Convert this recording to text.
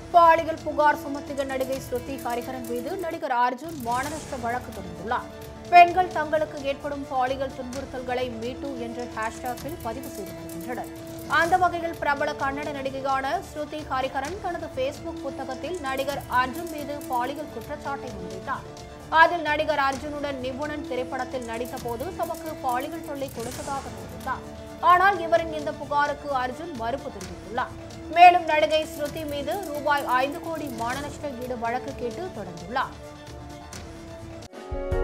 பாலியல் புகார் சுமத்திய நடிகை ஸ்ருதி ஹரிஹரன் மீது நடிகர் அர்ஜுன் மானநஷ்ட வழக்கு தொடர்ந்துள்ளார். பெண்கள் தங்களுக்கு ஏற்படும் பாலியல் துன்புறுத்தல்களை மீட்டு என்ற ஹேஷ்டாகில் பதிவு செய்து வருகின்றனர். அந்த வகையில் பிரபல கன்னட நடிகையான ஸ்ருதி ஹரிஹரன் தனது பேஸ்புக் புத்தகத்தில் நடிகர் அர்ஜுன் மீது பாலியல் குற்றச்சாட்டை முன்வைத்தார். அதில் நடிகர் அர்ஜுனுடன் நிபுணன் திரைப்படத்தில் நடித்த போது தமக்கு பாலியல் தொல்லை கொடுத்ததாக தெரிவித்தார். ஆனால் இவரின் இந்த புகாருக்கு அர்ஜுன் மறுப்பு தெரிவித்துள்ளார். மேலும் நடிகை ஸ்ருதி மீது ரூபாய் 5 கோடி மானநஷ்ட ஈடு வழக்கு கேட்டு தொடர்ந்துள்ளார்.